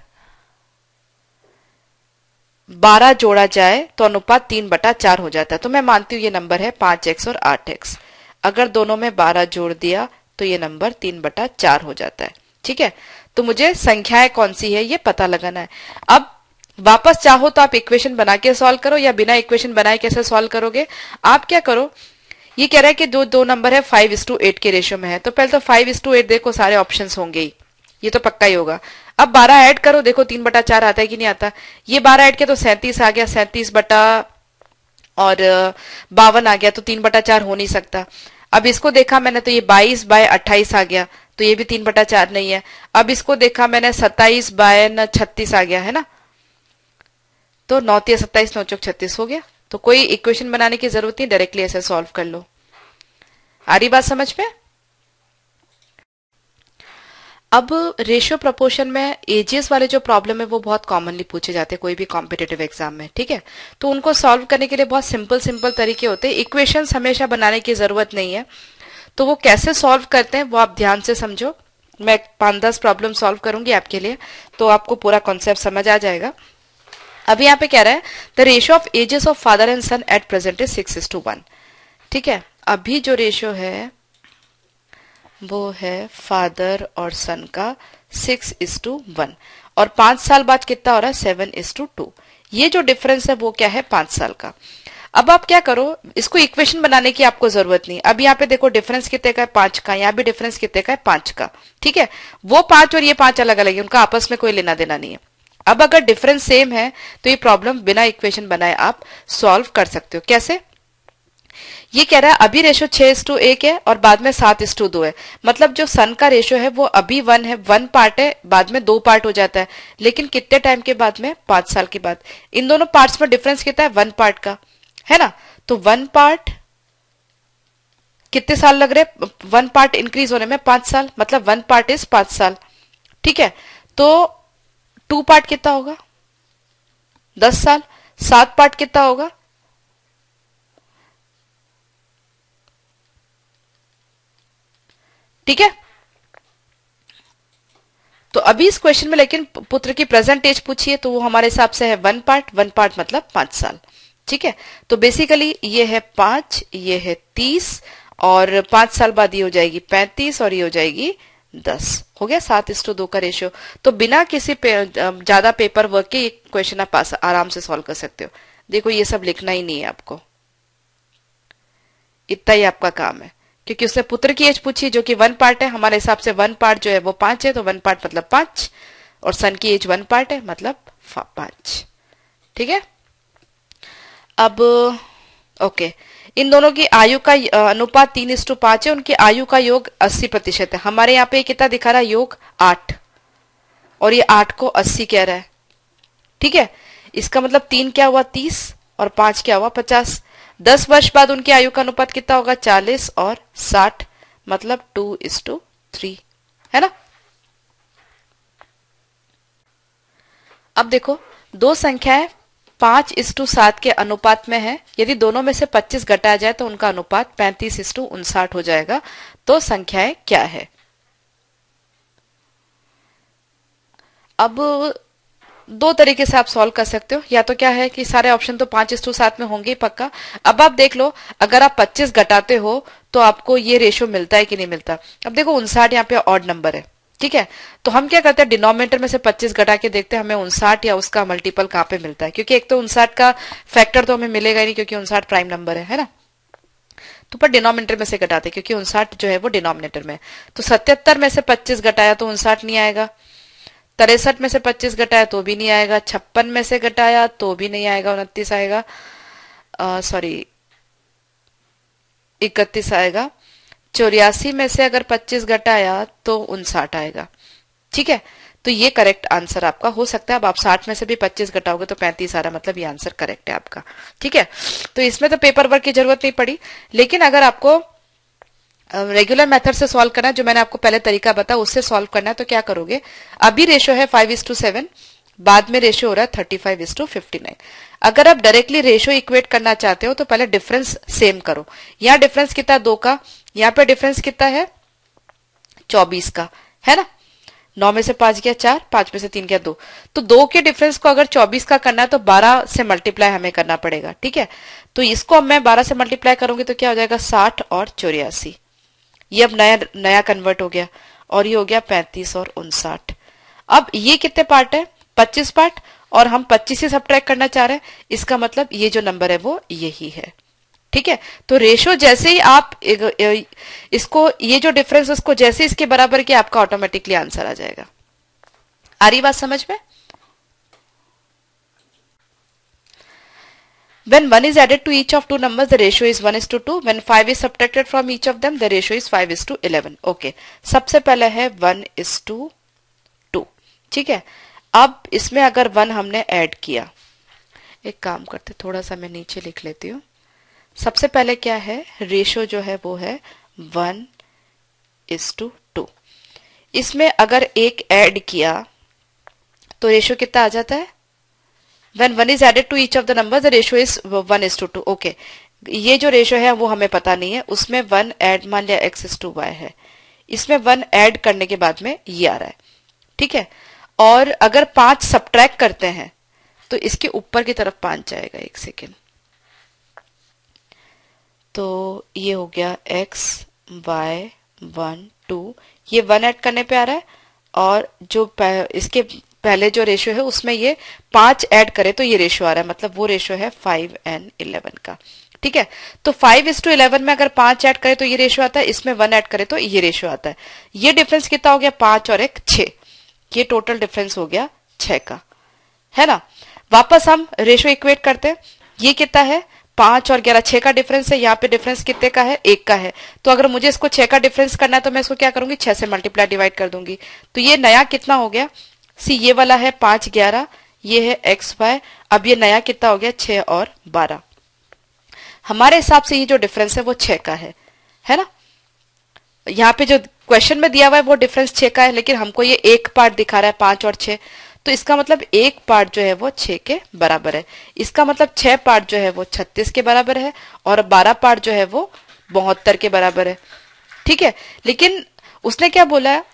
बारह जोड़ा जाए तो अनुपात तीन बटा चार हो जाता है। तो मैं मानती हूं ये नंबर है पांच एक्स और आठ एक्स। अगर दोनों में बारह जोड़ दिया तो ये नंबर तीन बटा चार हो जाता है, ठीक है। तो मुझे संख्याएं कौन सी है ये पता लगाना है। अब वापस चाहो तो आप इक्वेशन बना के सॉल्व करो, या बिना इक्वेशन बनाए कैसे सॉल्व करोगे। आप क्या करो, ये कह रहा है कि दो दो नंबर है फाइव इस टू एट के रेशियो में है, तो पहले तो फाइव इस टू एट देखो, सारे ऑप्शन होंगे ही, ये तो पक्का ही होगा। अब बारह ऐड करो, देखो तीन बटा चार आता है कि नहीं आता। ये बारह ऐड किया तो सैंतीस आ गया, सैंतीस बटा और बावन आ गया, तो तीन बटा चार हो नहीं सकता। अब इसको देखा मैंने तो ये बाईस बाय अट्ठाईस आ गया, तो ये भी तीन बटा चार नहीं है। अब इसको देखा मैंने सत्ताईस बाय न छत्तीस आ गया है ना, तो नौ तिया सत्ताईस, नौ चौक छत्तीस हो गया। तो कोई इक्वेशन बनाने की जरूरत नहीं, डायरेक्टली ऐसे सॉल्व कर लो। आ रही बात समझ में? अब रेशियो प्रपोर्शन में एजेस वाले जो प्रॉब्लम है वो बहुत कॉमनली पूछे जाते हैं कोई भी कॉम्पिटेटिव एग्जाम में, ठीक है। तो उनको सॉल्व करने के लिए बहुत सिंपल सिंपल तरीके होते हैं, इक्वेशंस हमेशा बनाने की जरूरत नहीं है। तो वो कैसे सॉल्व करते हैं वो आप ध्यान से समझो। मैं पांच दस प्रॉब्लम सॉल्व करूंगी आपके लिए, तो आपको पूरा कॉन्सेप्ट समझ आ जाएगा। अभी यहाँ पे कह रहा है the ratio of ages of father and son at present is six is to one, ठीक है। अभी जो रेशियो है वो है फादर और सन का सिक्स इज टू वन, और पांच साल बाद कितना हो रहा है, सेवन इज टू टू। ये जो डिफरेंस है वो क्या है, पांच साल का। अब आप क्या करो, इसको इक्वेशन बनाने की आपको जरूरत नहीं। अब यहाँ पे देखो डिफरेंस कितने का है, पांच का, यहाँ भी डिफरेंस कितने का है, पांच का, ठीक है। वो पांच और ये पांच अलग अलग है, उनका आपस में कोई लेना देना नहीं है। अब अगर डिफरेंस सेम है तो ये प्रॉब्लम बिना इक्वेशन बनाए आप सॉल्व कर सकते हो। कैसे? ये कह रहा है अभी रेशो छह इस टू एक है और बाद में सात इस टू दो है, मतलब जो सन का रेशो है वो अभी वन है, वन पार्ट है, बाद में दो पार्ट हो जाता है, लेकिन कितने टाइम के बाद में, पांच साल के बाद। इन दोनों पार्ट्स में डिफरेंस कितना है, वन पार्ट का, है ना। तो वन पार्ट कितने साल लग रहे, वन पार्ट इंक्रीज होने में पांच साल, मतलब वन पार्ट इज पांच साल, ठीक है। तो टू पार्ट कितना होगा, दस साल। सात पार्ट कितना होगा, ठीक है। तो अभी इस क्वेश्चन में लेकिन पुत्र की प्रेजेंट एज पूछी है, तो वो हमारे हिसाब से है वन पार्ट, वन पार्ट मतलब पांच साल, ठीक है। तो बेसिकली ये है पांच, ये है तीस, और पांच साल बाद ये हो जाएगी पैंतीस, और ये हो जाएगी दस। हो गया सात इस टू दो का रेशियो। तो बिना किसी पे, ज्यादा पेपर वर्क के ये क्वेश्चन आप आराम से सॉल्व कर सकते हो। देखो ये सब लिखना ही नहीं है आपको, इतना ही आपका काम है, क्योंकि उसने पुत्र की एज पूछी जो कि वन पार्ट है। हमारे हिसाब से वन पार्ट जो है वो पांच है, तो वन पार्ट मतलब पांच, और सन की एज वन पार्ट है मतलब पांच, ठीक है। अब ओके, इन दोनों की आयु का अनुपात तीन इस टू पांच है, उनकी आयु का योग अस्सी प्रतिशत है। हमारे यहाँ पे कितना दिखा रहा है, योग आठ, और ये आठ को अस्सी कह रहा है, ठीक है। इसका मतलब तीन क्या हुआ, तीस, और पांच क्या हुआ, पचास। दस वर्ष बाद उनकी आयु का अनुपात कितना होगा, चालीस और साठ, मतलब टू इज टू थ्री, है ना। अब देखो दो संख्याएं पांच इस टू सात के अनुपात में है, यदि दोनों में से पच्चीस घटाया जाए तो उनका अनुपात पैंतीस इस टू उनसाठ हो जाएगा। तो संख्याएं क्या है? अब दो तरीके से आप सॉल्व कर सकते हो, या तो क्या है कि सारे ऑप्शन तो पांच इस टू सात में होंगे ही पक्का। अब आप देख लो, अगर आप पच्चीस घटाते हो तो आपको ये रेशियो मिलता है कि नहीं मिलता। अब देखो उनसाठ यहाँ पे ऑड नंबर है, ठीक है। तो हम क्या करते हैं, डिनोमिनेटर में से पच्चीस घटा के देखते हैं हमें उनसाठ या उसका मल्टीपल कहाँ पे मिलता है, क्योंकि एक तो उनसाठ का फैक्टर तो हमें मिलेगा ही नहीं, क्योंकि उनसाठ प्राइम नंबर है है ना। तो पर डिनोमिनेटर में से घटाते, क्योंकि उनसाठ जो है वो डिनोमिनेटर में। तो सतहत्तर में से पच्चीस घटाया तो उनसाठ नहीं आएगा, तिरसठ में से पच्चीस घटाया तो भी नहीं आएगा, छप्पन में से घटाया तो भी नहीं आएगा, उनतीस आएगा, सॉरी इकतीस आएगा, चौरासी में से अगर पच्चीस घटाया तो उनसाठ आएगा, ठीक है। तो ये करेक्ट आंसर आपका हो सकता है। अब आप साठ में से भी पच्चीस घटाओगे तो पैंतीस आ रहा, मतलब ये आंसर करेक्ट है आपका, ठीक है। तो इसमें तो पेपर वर्क की जरूरत नहीं पड़ी, लेकिन अगर आपको रेगुलर मेथड से सॉल्व करना है, जो मैंने आपको पहले तरीका बताया उससे सॉल्व करना है, तो क्या करोगे, अभी रेशियो है फाइव इज टू सेवन, बाद में रेशियो हो रहा है thirty five is to fifty nine. अगर आप डायरेक्टली रेशियो इक्वेट करना चाहते हो तो पहले डिफरेंस सेम करो। यहाँ डिफरेंस कितना, दो का, यहाँ पे डिफरेंस कितना है, चौबीस का, है ना। नौ में से पांच गया चार, पांच में से तीन गया दो, तो दो के डिफरेंस को अगर चौबीस का करना है तो बारह से मल्टीप्लाई हमें करना पड़ेगा, ठीक है। तो इसको अब मैं बारह से मल्टीप्लाई करूंगी तो क्या हो जाएगा, साठ और चौरासी। ये अब नया नया कन्वर्ट हो गया, और ये हो गया पैंतीस और उनसाठ। अब ये कितने पार्ट है, पच्चीस पार्ट, और हम पच्चीस से सब्ट्रैक्ट करना चाह रहे हैं, इसका मतलब ये जो नंबर है वो यही है, ठीक है। तो रेशो जैसे ही आप इसको, ये जो डिफरेंस उसको जैसे इसके बराबर किया, आपका ऑटोमेटिकली आंसर आ जाएगा। आ रही बात समझ में? When one is added to each of two numbers, the ratio is one is to two. When five is subtracted from each of them, the ratio is five is to eleven. Okay. सबसे पहले है one is to two. ठीक है। अब इसमें अगर one हमने add किया, एक काम करते, थोड़ा सा मैं नीचे लिख लेती हूँ। सबसे पहले क्या है, रेशो जो है वो है one is to two. इसमें अगर एक ऐड किया तो रेशो कितना आ जाता है? When one is added to each of the numbers, the ratio is one is to two. Okay. ये जो रेशो है वो हमें पता नहीं है, उसमें वन ऐड, मान लिया x is to y है, इसमें वन ऐड करने के बाद में ये आ रहा है। ठीक है। और अगर पांच सब्ट्रैक्ट करते हैं तो इसके ऊपर की तरफ पांच जाएगा। एक सेकेंड। तो ये हो गया x y वन टू, ये वन ऐड करने पे आ रहा है, और जो इसके पहले जो रेशियो है उसमें ये पांच ऐड करे तो ये रेशियो आ रहा है, मतलब वो रेशियो है फाइव एंड इलेवन का। ठीक है। तो फाइव इज टू इलेवन में अगर पांच ऐड करे तो ये रेशियो आता है, इसमें वन ऐड करे तो ये रेशियो आता है। ये डिफरेंस कितना हो गया? पांच और एक छह, ये टोटल डिफरेंस हो गया छह का, है ना। वापस हम रेशियो इक्वेट करते हैं, ये कितना है? पांच और ग्यारह, छह का डिफरेंस है। यहाँ पे डिफरेंस कितने का है? एक का है। तो अगर मुझे इसको छह का डिफरेंस करना है तो मैं इसको क्या करूंगी? छह से मल्टीप्लाई डिवाइड कर दूंगी। तो ये नया कितना हो गया? सी ये वाला है पांच ग्यारह, ये है एक्स वाई। अब ये नया कितना हो गया? छह और बारह। हमारे हिसाब से ये जो डिफरेंस है वो छह का है, है ना। यहाँ पे जो क्वेश्चन में दिया हुआ है वो डिफरेंस छह का है, लेकिन हमको ये एक पार्ट दिखा रहा है पांच और छह, तो इसका मतलब एक पार्ट जो है वो छह के बराबर है। इसका मतलब छह पार्ट जो है वो छत्तीस के बराबर है, और बारह पार्ट जो है वो बहत्तर के बराबर है। ठीक है। लेकिन उसने क्या बोला है,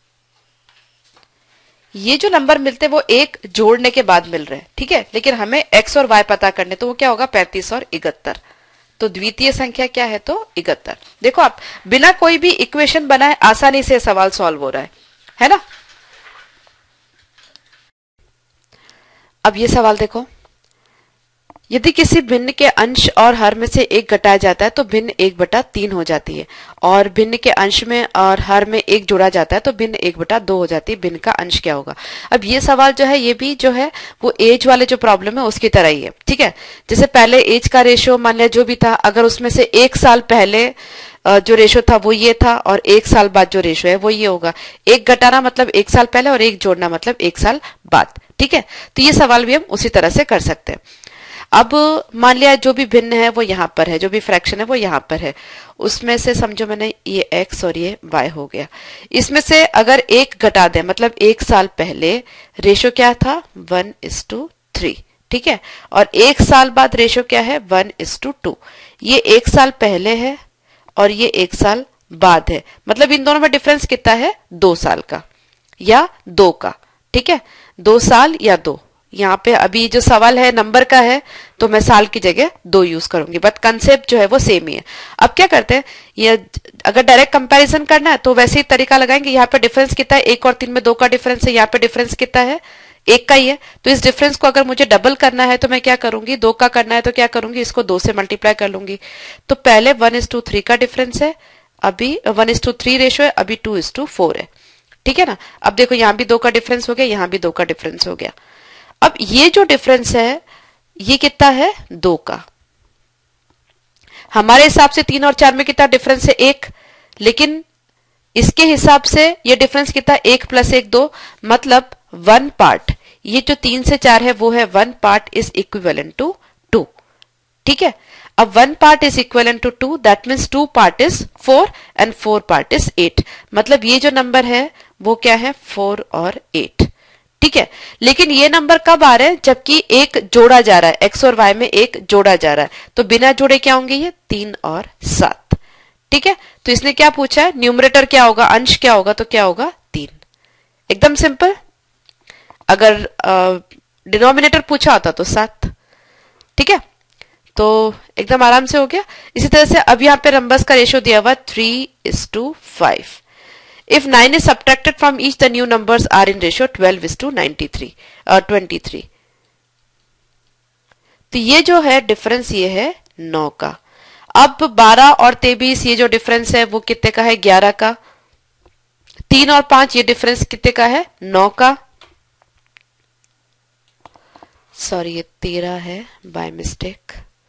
ये जो नंबर मिलते हैं वो एक जोड़ने के बाद मिल रहे हैं। ठीक है। लेकिन हमें x और y पता करने, तो वो क्या होगा? पैंतीस और इकहत्तर। तो द्वितीय संख्या क्या है? तो इकहत्तर। देखो आप बिना कोई भी इक्वेशन बनाए आसानी से सवाल सॉल्व हो रहा है, है ना। अब ये सवाल देखो, यदि किसी भिन्न के अंश और हर में से एक घटाया जाता है तो भिन्न एक बटा तीन हो जाती है, और भिन्न के अंश में और हर में एक जोड़ा जाता है तो भिन्न एक बटा दो हो जाती है। भिन्न का अंश क्या होगा? अब ये सवाल जो है ये भी जो है वो एज वाले जो प्रॉब्लम है उसकी तरह ही है। ठीक है। जैसे पहले एज का रेशियो मान लिया जो भी था, अगर उसमें से एक साल पहले जो रेशियो था वो ये था, और एक साल बाद जो रेशियो है वो ये होगा। एक घटाना मतलब एक साल पहले, और एक जोड़ना मतलब एक साल बाद। ठीक है। तो ये सवाल भी हम उसी तरह से कर सकते हैं। अब मान लिया जो भी भिन्न है वो यहाँ पर है, जो भी फ्रैक्शन है वो यहाँ पर है, उसमें से समझो मैंने ये x और ये y हो गया। इसमें से अगर एक घटा दें, मतलब एक साल पहले रेशो क्या था? One is to three. ठीक है। और एक साल बाद रेशो क्या है? One is to two. ये एक साल पहले है और ये एक साल बाद है, मतलब इन दोनों में डिफरेंस कितना है? दो साल का या दो का। ठीक है। दो साल या दो। यहाँ पे अभी जो सवाल है नंबर का है तो मैं साल की जगह दो यूज करूंगी, बट कंसेप्ट जो है वो सेम ही है। अब क्या करते हैं, ये अगर डायरेक्ट कंपैरिजन करना है तो वैसे ही तरीका लगाएंगे। यहाँ पे डिफरेंस कितना है? एक और तीन में दो का डिफरेंस है। यहाँ पे डिफरेंस कितना है? एक का ही है। तो इस डिफरेंस को अगर मुझे डबल करना है तो मैं क्या करूंगी? दो का करना है तो क्या करूंगी? इसको दो से मल्टीप्लाई कर लूंगी। तो पहले वन इज टू थ्री का डिफरेंस है, अभी one is to three ratio है, अभी टू इज टू फोर है। ठीक है ना। अब देखो यहाँ भी दो का डिफरेंस हो गया, यहाँ भी दो का डिफरेंस हो गया। अब ये जो डिफरेंस है ये कितना है? दो का। हमारे हिसाब से तीन और चार में कितना डिफरेंस है? एक। लेकिन इसके हिसाब से ये डिफरेंस कितना? एक प्लस एक दो, मतलब वन पार्ट। ये जो तीन से चार है वो है one part is equivalent to two. ठीक है। अब one part is equivalent to two, that means two part is four and four part is eight. मतलब ये जो नंबर है वो क्या है? फोर और एट। ठीक है। लेकिन ये नंबर कब आ रहे हैं? जबकि एक जोड़ा जा रहा है, एक्स और वाई में एक जोड़ा जा रहा है, तो बिना जोड़े क्या होंगे? ये तीन और सात। ठीक है। तो इसने क्या पूछा है? न्यूमरेटर क्या होगा, अंश क्या होगा? तो क्या होगा? तीन। एकदम सिंपल। अगर डिनोमिनेटर पूछा होता तो सात। ठीक है। तो एकदम आराम से हो गया। इसी तरह से अब यहाँ पे नंबर्स का रेशियो दिया हुआ three is to five. If nine is subtracted from each, the new numbers are in ratio twelve is to ninety-three, uh, twenty-three. तो ये जो है डिफरेंस ये है नौ का। अब बारह और तेईस ये जो डिफरेंस है वो कितने का है? ग्यारह का। तीन और पांच ये डिफरेंस कितने का है? नौ का। सॉरी ये तेरह है बाय मिस्टेक।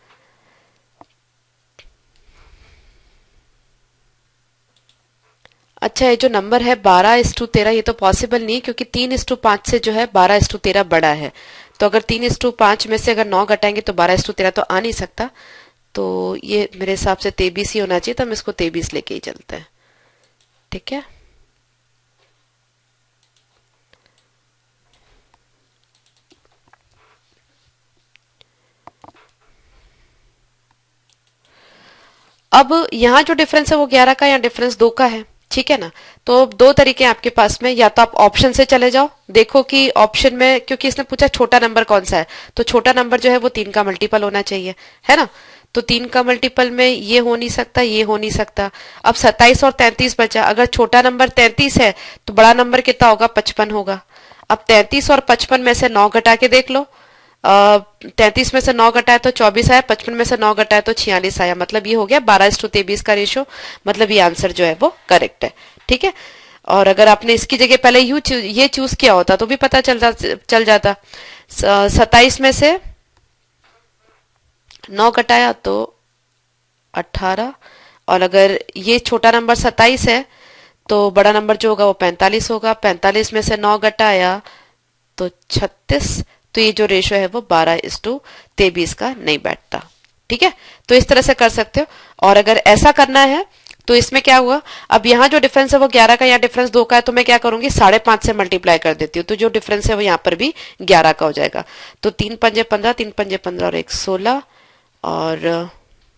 अच्छा ये जो नंबर है बारह इस टू तेरह ये तो पॉसिबल नहीं, क्योंकि तीन इस टू पांच से जो है बारह इस टू तेरह बड़ा है। तो अगर तीन इस टू पांच में से अगर नौ घटाएंगे तो बारह इस टू तेरह तो आ नहीं सकता। तो ये मेरे हिसाब से तेईस ही होना चाहिए, तो हम इसको तेईस लेके ही चलते हैं। ठीक है, अब यहां जो डिफरेंस है वो ग्यारह का या डिफरेंस दो का है। ठीक है ना, तो दो तरीके हैं आपके पास में, या तो आप ऑप्शन से चले जाओ, देखो कि ऑप्शन में, क्योंकि इसने पूछा छोटा नंबर कौन सा है, तो छोटा नंबर जो है वो तीन का मल्टीपल होना चाहिए, है ना। तो तीन का मल्टीपल में ये हो नहीं सकता, ये हो नहीं सकता। अब सत्ताईस और तैंतीस बचा, अगर छोटा नंबर तैंतीस है तो बड़ा नंबर कितना होगा? पचपन होगा। अब तैंतीस और पचपन में से नौ घटा के देख लो, तैंतीस में से नौ घटाए तो चौबीस आया, पचपन में से नौ घटाए तो छियालीस आया, मतलब ये हो गया बारह इस टू तेईस का रेशो, मतलब ये आंसर जो है वो करेक्ट है। ठीक है, और अगर आपने इसकी जगह पहले यू ये चूज किया होता तो भी पता चल जा, चल जाता। सत्ताईस में से नौ घटाया तो अठारह, और अगर ये छोटा नंबर सत्ताईस है तो बड़ा नंबर जो होगा वो पैंतालीस होगा। पैंतालीस में से नौ घटाया तो छत्तीस, तो ये जो रेशो है वो बारह इस टू तेईस का नहीं बैठता। ठीक है, तो इस तरह से कर सकते हो। और अगर ऐसा करना है तो इसमें क्या हुआ, अब यहाँ जो डिफरेंस है वो ग्यारह का या डिफरेंस दो का है, तो मैं क्या करूंगी? साढ़े पांच से मल्टीप्लाई कर देती हूँ, तो जो डिफरेंस है वो यहाँ पर भी ग्यारह का हो जाएगा। तो तीन पंजे पंद्रह, तीन पंजे पंद्रह और एक सोलह, और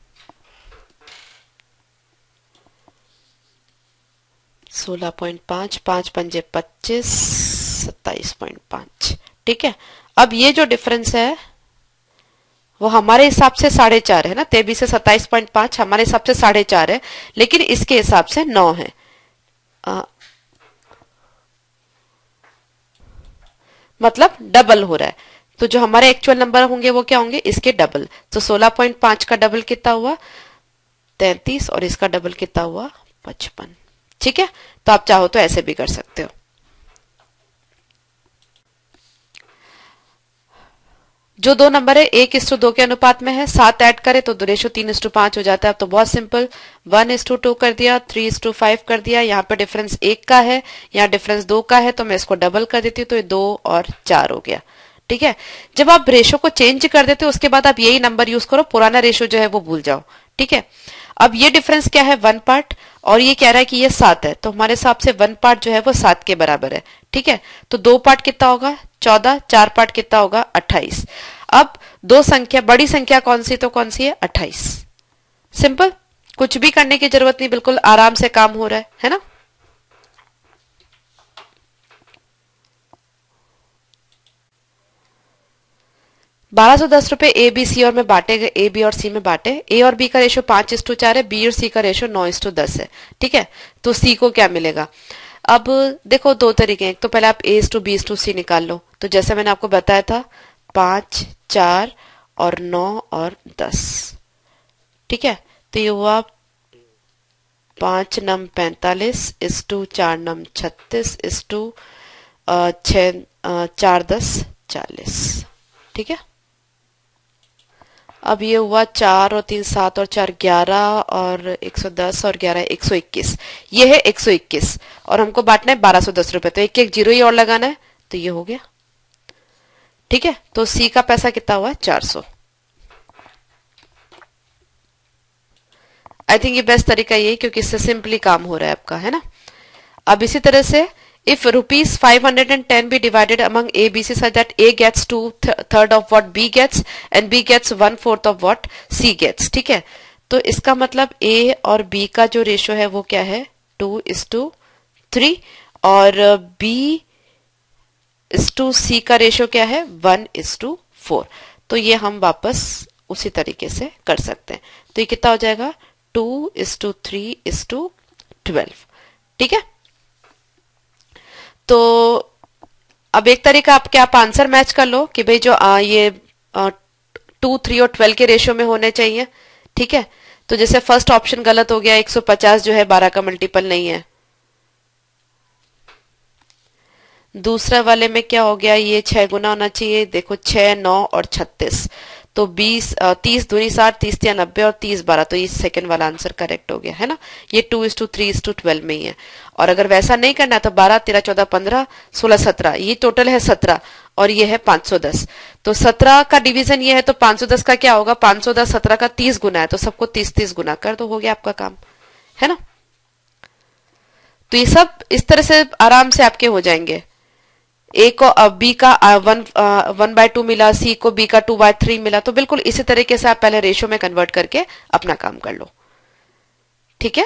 सोलह पॉइंट पांच, पांच पंजे पच्चीस, सत्ताईस पॉइंट पांच। ठीक है, अब ये जो डिफरेंस है वो हमारे हिसाब से साढ़े चार है ना, तेईस से सत्ताईस पॉइंट पांच हमारे हिसाब से साढ़े चार है, लेकिन इसके हिसाब से नौ है। आ, मतलब डबल हो रहा है, तो जो हमारे एक्चुअल नंबर होंगे वो क्या होंगे? इसके डबल। तो सोलह पॉइंट पांच का डबल कितना हुआ? तैंतीस, और इसका डबल कितना हुआ? पचपन। ठीक है, तो आप चाहो तो ऐसे भी कर सकते हो। जो दो नंबर है एक इस टू दो के अनुपात में है, सात ऐड करे तो रेशो तीन इस टू पांच हो जाता है। अब तो बहुत simple, one is to two कर दिया, थ्री इस टू फाइव कर दिया, यहाँ पे डिफरेंस एक का है, यहाँ डिफरेंस दो का है, तो मैं इसको डबल कर देती हूँ, तो ये दो और चार हो गया। ठीक है, जब आप रेशो को चेंज कर देते हो उसके बाद आप यही नंबर यूज करो, पुराना रेशो जो है वो भूल जाओ। ठीक है, अब ये डिफरेंस क्या है? वन पार्ट, और ये कह रहा है कि ये सात है, तो हमारे हिसाब से वन पार्ट जो है वो सात के बराबर है। ठीक है, तो दो पार्ट कितना होगा? चौदह, चार पार्ट कितना होगा? अट्ठाईस। अब दो संख्या, बड़ी संख्या कौन सी? तो कौन सी है? अट्ठाईस। सिंपल, कुछ भी करने की जरूरत नहीं, बिल्कुल आराम से काम हो रहा है, है ना। बारह सौ दस रुपए ए बी सी और में बांटे गए, ए बी और सी में बांटे। ए और बी का रेशो पांच इस टू चार है, बी और सी का रेशो नौ इस टू दस है। ठीक है, तो सी को क्या मिलेगा? अब देखो दो तरीके हैं, एक तो पहले आप A is to B is to सी निकाल लो, तो जैसे मैंने आपको बताया था पांच, चार और नौ और दस। ठीक है, तो ये हुआ पांच नम पैंतालीस इस टू चार नम छत्तीस इस टू छ चार दस चालीस। ठीक है, अब ये हुआ चार और तीन सात और चार ग्यारह और एक सौ दस और ग्यारह एक सौ इक्कीस, ये है एक सौ इक्कीस, और हमको बांटना है बारह सौ दस रुपए, तो एक एक जीरो ही और लगाना है, तो ये हो गया। ठीक है, तो सी का पैसा कितना हुआ? चार सौ। आई थिंक ये बेस्ट तरीका ये, क्योंकि इससे सिंपली काम हो रहा है आपका, है ना। अब इसी तरह से if rupees five hundred ten be divided among A, B, C such that A gets two th third of what B gets and B gets one fourth of what C gets। ठीक है, तो इसका मतलब A और B का जो ratio है वो क्या है? टू इस टू थ्री, और B इस टू C का रेशो क्या है? One is to four. तो ये हम वापस उसी तरीके से कर सकते हैं, तो ये कितना हो जाएगा? Two is to three is to twelve. ठीक है, तो अब एक तरीका आपके आप आंसर मैच कर लो कि भाई जो आ, ये टू थ्री और ट्वेल्व के रेशियो में होने चाहिए। ठीक है, तो जैसे फर्स्ट ऑप्शन गलत हो गया, एक सौ पचास जो है बारह का मल्टीपल नहीं है। दूसरा वाले में क्या हो गया, ये छह गुना होना चाहिए, देखो छह, नौ और छत्तीस, तो बीस, तीस दूनी साठ, तीस या नब्बे और तीस बारह, तो ये सेकंड वाला आंसर करेक्ट हो गया है ना। ये two is to three is to twelve में ही है। और अगर वैसा नहीं करना है तो बारह, तेरह, चौदह, पंद्रह, सोलह, सत्रह, ये टोटल है सत्रह और ये है पांच सौ दस। तो सत्रह का डिवीजन ये है, तो पांच सौ दस का क्या होगा, पांच सौ दस सत्रह का तीस गुना है, तो सबको तीस तीस गुना कर दो, हो गया आपका काम, है ना। तो ये सब इस तरह से आराम से आपके हो जाएंगे। ए को बी का वन वन बाय टू मिला, सी को बी का टू बाय थ्री मिला, तो बिल्कुल इसी तरीके से आप पहले रेशियो में कन्वर्ट करके अपना काम कर लो, ठीक है।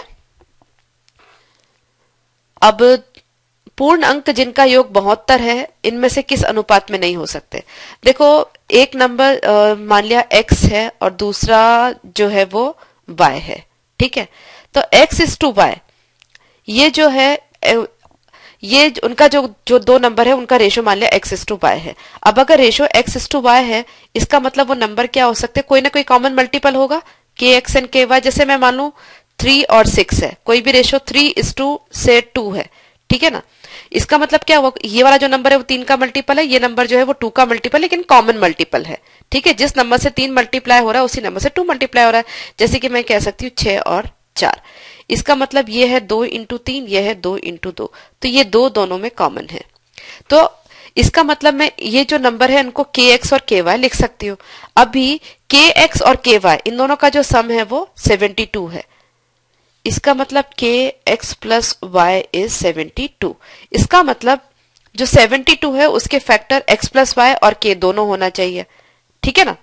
अब पूर्ण अंक जिनका योग बहत्तर है, इनमें से किस अनुपात में नहीं हो सकते। देखो एक नंबर मान लिया x है और दूसरा जो है वो y है, ठीक है। तो x इज टू y, ये जो है ये उनका जो जो दो नंबर है उनका रेशो मान लिया x इज टू y है। अब अगर ratio x is to y है, इसका मतलब वो नंबर क्या हो सकते हैं, कोई ना कोई कॉमन मल्टीपल होगा, के एक्स एंड के वाई। जैसे मैं मान लू थ्री और सिक्स है, कोई भी रेशो थ्री इज टू से टू है, ठीक है ना। इसका मतलब क्या हुआ, ये वाला जो नंबर है वो तीन का मल्टीपल है, ये नंबर जो है वो टू का मल्टीपल, लेकिन कॉमन मल्टीपल है, ठीक है। जिस नंबर से तीन मल्टीप्लाई हो रहा है उसी नंबर से टू मल्टीप्लाई हो रहा है। जैसे कि मैं कह सकती हूँ छह और चार, इसका मतलब ये है दो इंटू तीन, ये है दो इंटू दो, तो ये दो दोनों में कॉमन है। तो इसका मतलब मैं ये जो नंबर है इनको के एक्स और के वाई लिख सकती हूँ। अभी के एक्स और के वाई इन दोनों का जो सम है वो सेवेंटी टू है। इसका मतलब के x plus y is seventy two. इसका मतलब जो सेवेंटी टू है उसके फैक्टर x प्लस वाई और k दोनों होना चाहिए, ठीक है ना।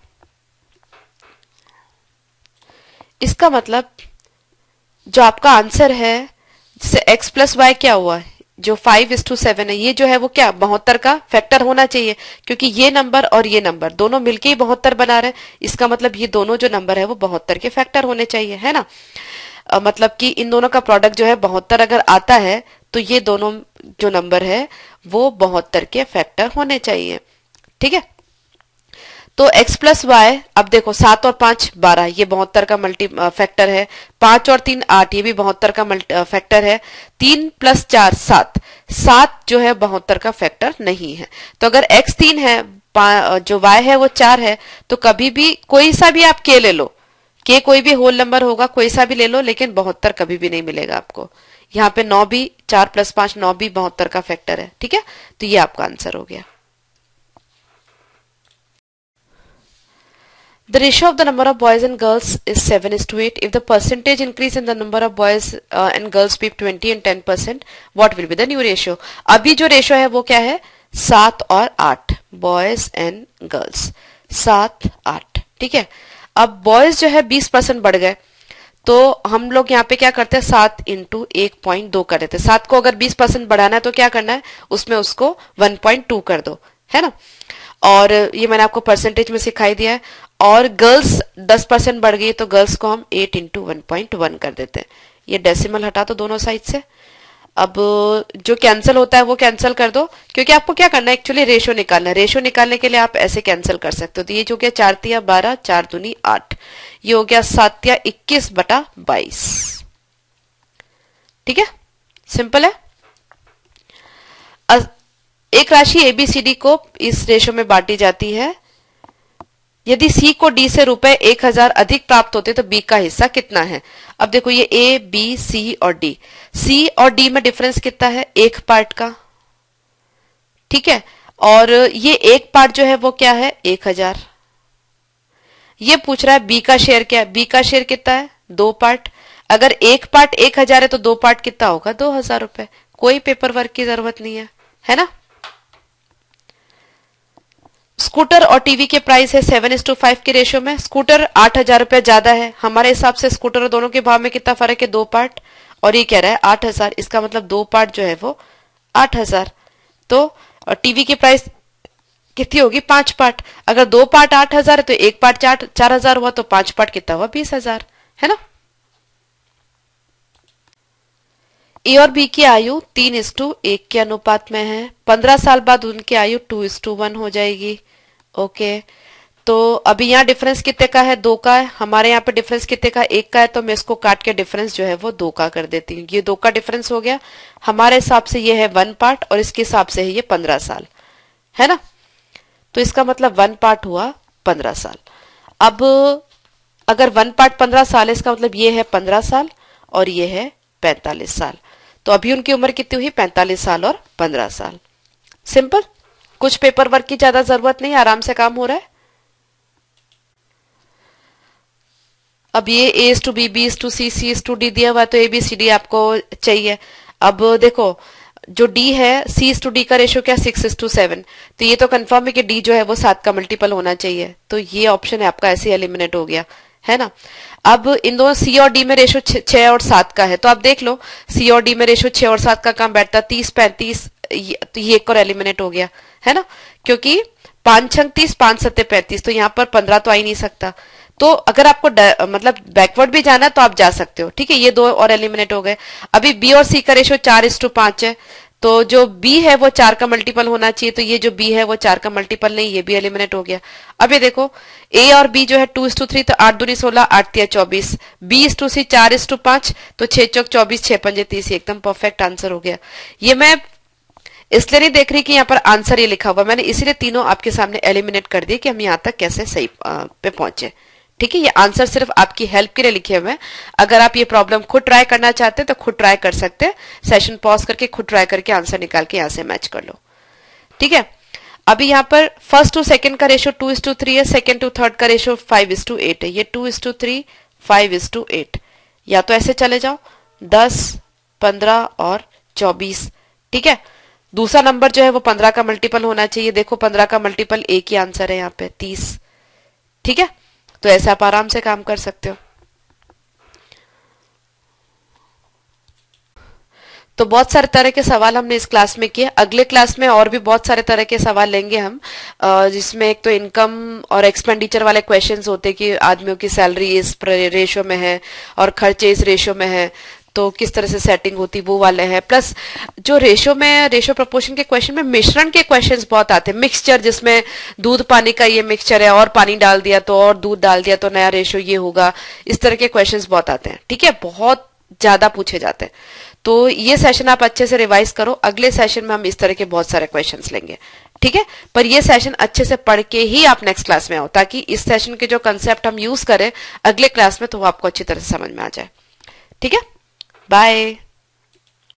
इसका मतलब जो आपका आंसर है, जैसे x प्लस वाई क्या हुआ, जो फाइव इज टू सेवन है, ये जो है वो क्या बहत्तर का फैक्टर होना चाहिए, क्योंकि ये नंबर और ये नंबर दोनों मिलके ही बहत्तर बना रहे। इसका मतलब ये दोनों जो नंबर है वो बहत्तर के फैक्टर होने चाहिए, है ना। आ, मतलब कि इन दोनों का प्रोडक्ट जो है बहत्तर अगर आता है तो ये दोनों जो नंबर है वो बहत्तर के फैक्टर होने चाहिए, ठीक है। तो x प्लस वाई, अब देखो सात और पांच बारह, ये बहत्तर का मल्टी फैक्टर है। पांच और तीन आठ, ये भी बहत्तर का मल्टी फैक्टर है। तीन प्लस चार सात, सात जो है बहत्तर का फैक्टर नहीं है। तो अगर x तीन है, जो y है वो चार है, तो कभी भी कोई सा भी आप k ले लो, k कोई भी होल नंबर होगा, कोई सा भी ले लो, लेकिन बहत्तर कभी भी नहीं मिलेगा आपको। यहाँ पे नौ भी, चार प्लस पांच नौ भी बहत्तर का फैक्टर है, ठीक है। तो ये आपका आंसर हो गया। The ratio of the number of boys and girls is seven is to eight. If the percentage increase in the number of boys uh, and girls be twenty and ten percent, what will be the new ratio? अभी जो ratio है वो क्या है, सात और आठ, boys and girls, सात आठ, ठीक है। अब बॉयज जो है बीस परसेंट बढ़ गए, तो हम लोग यहाँ पे क्या करते हैं, सात इंटू एक पॉइंट दो कर देते हैं। सात को अगर बीस परसेंट बढ़ाना है तो क्या करना है, उसमें उसको वन पॉइंट टू कर दो, है ना। और ये मैंने आपको परसेंटेज में सिखाई दिया है। और गर्ल्स दस परसेंट बढ़ गई तो गर्ल्स को हम eight into one point one कर देते हैं। ये डेसिमल हटा दो दोनों साइड से। अब जो कैंसिल होता है वो कैंसिल कर दो, क्योंकि आपको क्या करना है, एक्चुअली रेशो निकालना है। रेशो निकालने के लिए आप ऐसे कैंसिल कर सकते हो। तो ये जो गया चार तिया बारह, चार दूनी आठ, ये हो गया सात तिया इक्कीस बटा बाईस, ठीक है, सिंपल है। एक राशि एबीसीडी को इस रेशो में बांटी जाती है। यदि सी को डी से रुपए एक हजार अधिक प्राप्त होते तो बी का हिस्सा कितना है। अब देखो ये ए बी सी और डी, सी और डी में डिफरेंस कितना है, एक पार्ट का, ठीक है। और ये एक पार्ट जो है वो क्या है, एक हजार। ये पूछ रहा है बी का शेयर क्या है, बी का शेयर कितना है, दो पार्ट। अगर एक पार्ट एक हजार है तो दो पार्ट कितना होगा, दो हजार रुपए। कोई पेपर वर्क की जरूरत नहीं है, है ना। स्कूटर और टीवी के प्राइस है सेवन इज टू फाइव के रेशियो में। स्कूटर आठ हजार रुपया ज्यादा है, हमारे हिसाब से स्कूटर और दोनों के भाव में कितना फर्क है, दो पार्ट, और ये कह रहा है आठ हजार। इसका मतलब दो पार्ट जो है वो आठ हजार। तो टीवी की प्राइस कितनी होगी, पांच पार्ट। अगर दो पार्ट आठ हजार है तो एक पार्ट चार चार हजार हुआ, तो पांच पार्ट कितना हुआ, बीस हजार, है ना। ए और बी की आयु तीन इज टू एक के अनुपात में है। पंद्रह साल बाद उनकी आयु टू इज टू वन हो जाएगी। ओके, तो अभी यहाँ डिफरेंस कितने का है? दो का है। हमारे यहाँ पे डिफरेंस कितने का? एक का है। तो मैं इसको काट के डिफरेंस जो है वो दो का कर देती हूँ। ये दो का डिफरेंस हो गया। हमारे हिसाब से ये है वन पार्ट और इसके हिसाब से है ये पंद्रह साल, है ना। तो इसका मतलब वन पार्ट हुआ पंद्रह साल। अब अगर वन पार्ट पंद्रह साल है, इसका मतलब ये है पंद्रह साल और ये है पैंतालीस साल। तो अभी उनकी उम्र कितनी हुई? पैंतालीस साल और पंद्रह साल। सिंपल, कुछ पेपर वर्क की ज्यादा जरूरत नहीं, आराम से काम हो रहा है। अब ये ए is to B, B is to C, C is to D दिया हुआ है, तो ए बी सी डी आपको चाहिए। अब देखो जो डी है, सी इज टू डी का रेशियो क्या? Six is to seven. तो ये तो कंफर्म है कि डी जो है वो सात का मल्टीपल होना चाहिए। तो ये ऑप्शन है आपका ऐसे एलिमिनेट हो गया, है ना। अब इन दोनों सी और डी में रेशियो छह और सात का है, तो आप देख लो सी और डी में रेशियो छह और सात का काम बैठता, तीस पैंतीस, तो ये एक और एलिमिनेट हो गया, है ना। क्योंकि पांच छंग तीस, पांच सत्ते पैंतीस, तो यहाँ पर पंद्रह तो आ ही नहीं सकता। तो अगर आपको मतलब बैकवर्ड भी जाना है तो आप जा सकते हो, ठीक है। ये दो और एलिमिनेट हो गए। अभी बी और सी का रेशियो चार इज टू पांच है, तो जो बी है वो चार का मल्टीपल होना चाहिए, तो ये जो बी है वो चार का मल्टीपल नहीं, ये भी एलिमिनेट हो गया। अब ये देखो ए और बी जो है टू इज टू थ्री, तो आठ दूनी सोलह, आठ तिया चौबीस, बी इज टू सी, चार इज टू पांच, तो छह चौक चौबीस, छह पंजे तीस, एकदम परफेक्ट आंसर हो गया। ये मैं इसलिए नहीं देख रही कि यहाँ पर आंसर ये लिखा हुआ, मैंने इसीलिए तीनों आपके सामने एलिमिनेट कर दिए कि हम यहाँ तक कैसे सही पे पहुंचे, ठीक है। ये आंसर सिर्फ आपकी हेल्प के लिए लिखे हुए हैं। अगर आप ये प्रॉब्लम खुद ट्राई करना चाहते हैं तो खुद ट्राई कर सकते हैं, सेशन पॉज करके खुद ट्राई करके आंसर निकाल के यहाँ से मैच कर लो, ठीक है। अभी यहाँ पर फर्स्ट टू सेकंड का ratio two is to three है, सेकंड टू थर्ड का ratio five is to eight है। ये two is to three, five is to eight, या तो ऐसे चले जाओ दस, पंद्रह और चौबीस, ठीक है। दूसरा नंबर जो है वो पंद्रह का मल्टीपल होना चाहिए। देखो पंद्रह का मल्टीपल एक ही आंसर है यहाँ पे, तीस, ठीक है। तो ऐसे आप आराम से काम कर सकते हो। तो बहुत सारे तरह के सवाल हमने इस क्लास में किए। अगले क्लास में और भी बहुत सारे तरह के सवाल लेंगे हम, जिसमें एक तो इनकम और एक्सपेंडिचर वाले क्वेश्चंस होते कि आदमियों की सैलरी इस रेशियो में है और खर्चे इस रेशियो में है, तो किस तरह से सेटिंग होती, वो वाले हैं। प्लस जो रेशियो में, रेशियो प्रपोर्शन के क्वेश्चन में मिश्रण के क्वेश्चंस बहुत आते हैं। मिक्सचर, जिसमें दूध पानी का ये मिक्सचर है और पानी डाल दिया तो और दूध डाल दिया तो नया रेशियो ये होगा, इस तरह के क्वेश्चंस बहुत आते हैं, ठीक है। बहुत ज्यादा पूछे जाते हैं। तो ये सेशन आप अच्छे से रिवाइज करो। अगले सेशन में हम इस तरह के बहुत सारे क्वेश्चंस लेंगे, ठीक है। पर ये सेशन अच्छे से पढ़ के ही आप नेक्स्ट क्लास में आओ, ताकि इस सेशन के जो कंसेप्ट हम यूज करें अगले क्लास में तो वो आपको अच्छी तरह से समझ में आ जाए, ठीक है। बाय।